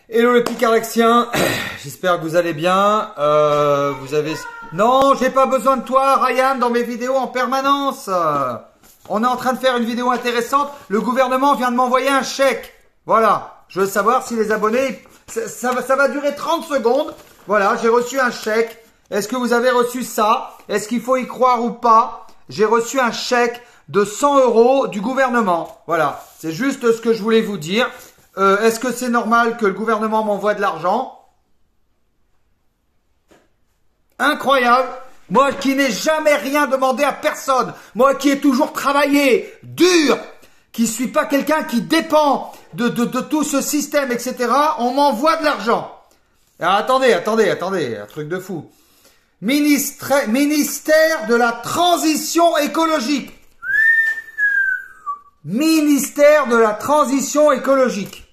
Hello les petits Cardaxiens, j'espère que vous allez bien. Non, j'ai pas besoin de toi, Ryan, dans mes vidéos en permanence. On est en train de faire une vidéo intéressante. Le gouvernement vient de m'envoyer un chèque. Voilà, je veux savoir si les abonnés... Ça va durer 30 secondes. Voilà, j'ai reçu un chèque. Est-ce que vous avez reçu ça? Est-ce qu'il faut y croire ou pas? J'ai reçu un chèque de 100 € du gouvernement. Voilà, c'est juste ce que je voulais vous dire. Est-ce que c'est normal que le gouvernement m'envoie de l'argent? Incroyable! Moi qui n'ai jamais rien demandé à personne, moi qui ai toujours travaillé dur, qui suis pas quelqu'un qui dépend de tout ce système, etc., on m'envoie de l'argent. Alors attendez, un truc de fou. Ministère de la Transition écologique. Ministère de la Transition écologique.